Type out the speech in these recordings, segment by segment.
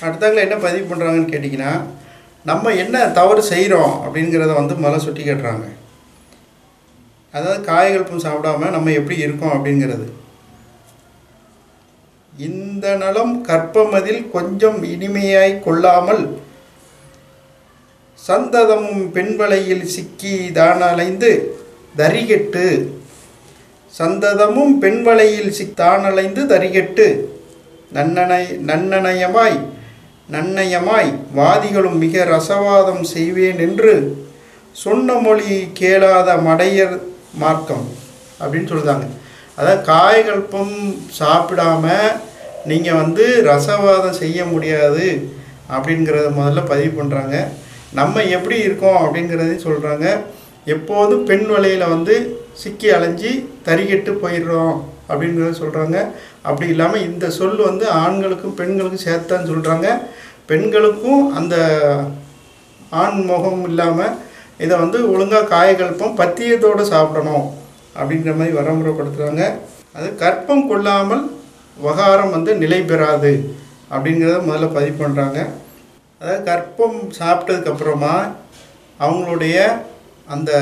அடுத்தவங்களை என்ன பதிவு பண்ணுறாங்கன்னு கேட்டிங்கன்னா, நம்ம என்ன தவறு செய்கிறோம் அப்படிங்கிறத வந்து முதல்ல சுட்டி காட்டுறாங்க. அதாவது காய்கல்பம் சாப்பிடாமல் நம்ம எப்படி இருக்கோம் அப்படிங்கிறது. இந்த நலம் கற்பமதில் கொஞ்சம் இனிமையாய் கொள்ளாமல் சந்ததமும் பெண்வலையில் சிக்கி தானலைந்து தரிகெட்டு சந்ததமும் பெண்வலையில் தானலைந்து தரிகெட்டு நன்னயமாய் வாதிகளும் மிக ரசவாதம் செய்வேன் என்று சொன்ன மொழி கேளாத மடையர் மார்க்கம் அப்படின்னு சொல்லுதாங்க. அதாவது காய்கல்பம் சாப்பிடாம நீங்கள் வந்து ரசவாதம் செய்ய முடியாது அப்படிங்கிறத முதல்ல பதிவு பண்ணுறாங்க. நம்ம எப்படி இருக்கோம் அப்படிங்கிறதையும் சொல்கிறாங்க. எப்போதும் பெண் வலையில் வந்து சிக்கி அலைஞ்சி தறிகெட்டு போயிடுறோம் அப்படிங்கிறத சொல்கிறாங்க. அப்படி இல்லாமல் இந்த சொல் வந்து ஆண்களுக்கும் பெண்களுக்கும் சேர்த்தான்னு சொல்கிறாங்க. பெண்களுக்கும் அந்த ஆண் முகம் இல்லாமல் இதை வந்து ஒழுங்காக காய்கல்பம் பத்தியத்தோடு சாப்பிடணும் அப்படிங்கிற மாதிரி வரமுறைப்படுத்துகிறாங்க. அது கற்பம் கொள்ளாமல் வகாரம் வந்து நிலை பெறாது அப்படிங்கிறத முதல்ல பதிவு பண்ணுறாங்க. அதாவது கற்பம் சாப்பிட்டதுக்கப்புறமா அவங்களுடைய அந்த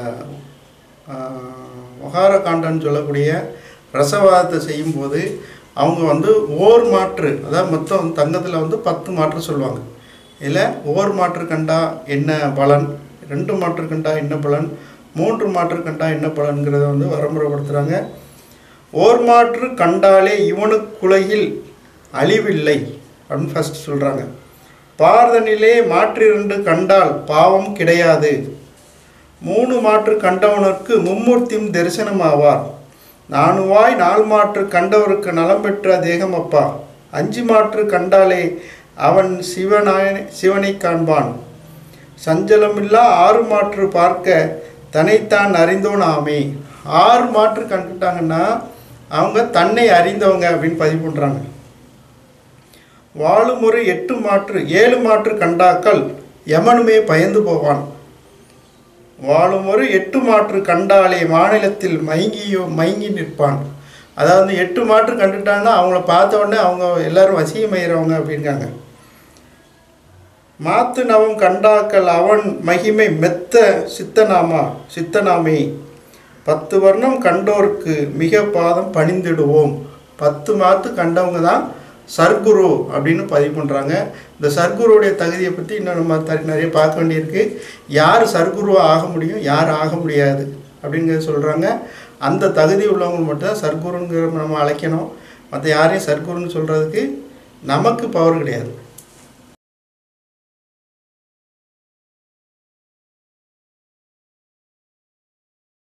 வகார காண்டன்னு சொல்லக்கூடிய ரசவாதத்தை செய்யும்போது அவங்க வந்து ஓர் மாற்று, அதாவது மொத்தம் தங்கத்தில் வந்து 10 மாற்று சொல்லுவாங்க. இதில் ஓர் மாற்று கண்டா என்ன பலன், 2 மாற்று கண்டா என்ன பலன், 3 மாற்று கண்டா என்ன பலன்கிறத வந்து வரமுறைப்படுத்துகிறாங்க. ஓர் மாற்று கண்டாலே இவனுக்குலகில் அழிவில்லை அப்படின்னு ஃபஸ்ட் சொல்கிறாங்க. பார்தனிலே மாற்று 2 கண்டால் பாவம் கிடையாது. 3 மாற்று கண்டவனுக்கு மும்மூர்த்தியும் தரிசனம் ஆவார். 4 வாய் 4 மாற்று கண்டவருக்கு நலம் பெற்ற தேகம் அப்பா. 5 மாற்று கண்டாலே அவன் சிவனை காண்பான். சஞ்சலமில்லா 6 மாற்று பார்க்க தன்னைத்தான் அறிந்தோன் ஆமே. 6 மாற்று கண்டுட்டாங்கன்னா அவங்க தன்னை அறிந்தவங்க அப்படின்னு பதிவு பண்ணுறாங்க. வாழும் ஒரு 7 மாற்று கண்டாக்கள் யமனுமே பயந்து போவான். வாழும் ஒரு 8 மாற்று கண்டாலே மாநிலத்தில் மயங்கி நிற்பான். அதாவது 8 மாற்று கண்டுட்டாங்கன்னா அவங்கள பார்த்த உடனே அவங்க எல்லாரும் வசியமயிறவங்க அப்படிங்காங்க. மாத்து நவம் கண்டாக்கள் அவன் மகிமை மெத்த சித்தனாமே. 10 வர்ணம் கண்டோருக்கு மிக பாதம் பணிந்திடுவோம். 10 மாத்து கண்டவங்க தான் சர்க்குரு அப்படின்னு பதிவு பண்ணுறாங்க. இந்த சர்க்குருவுடைய தகுதியை பற்றி இன்னும் நம்ம நிறைய பார்க்க வேண்டியிருக்கு. யார் சர்க்குருவாக ஆக முடியும், யார் ஆக முடியாது அப்படிங்கிறத சொல்கிறாங்க. அந்த தகுதி உள்ளவங்க மட்டும்தான் சர்க்குருங்கிற நம்ம அழைக்கணும். மற்ற யாரையும் சர்க்குருன்னு சொல்கிறதுக்கு நமக்கு பவர் கிடையாது.